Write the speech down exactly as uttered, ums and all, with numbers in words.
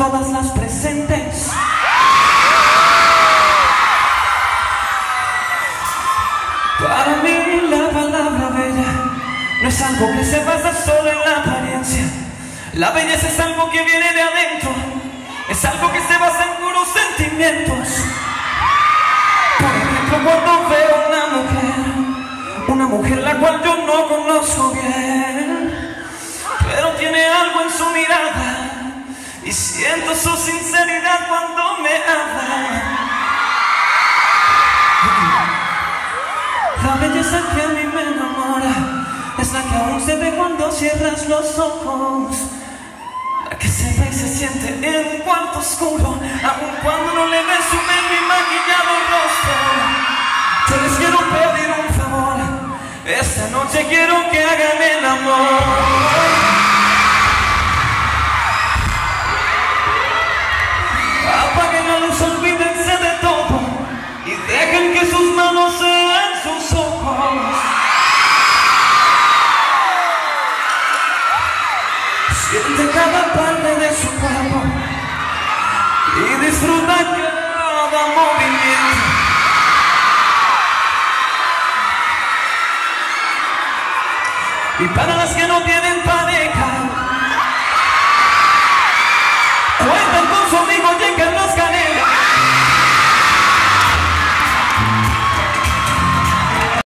todas las presentes. Para mí la palabra bella no es algo que se basa solo en la apariencia. La belleza es algo que viene de adentro, es algo que se basa en puros sentimientos. Por ejemplo, cuando veo una mujer, una mujer la cual yo no conozco bien, pero tiene algo en su mirada y siento su sinceridad cuando me habla. La belleza que a mí me enamora es la que aún se ve cuando cierras los ojos, la que se ve y se siente en un cuarto oscuro, aun cuando no le ves su pelo y maquillado rostro. Yo les quiero pedir un favor, esta noche quiero que hagan el amor. Apaguen la luz, olvídense de todo y dejen que sus manos sean sus ojos. Siente cada parte de su cuerpo y disfruta cada movimiento. Y para las que no tienen paz,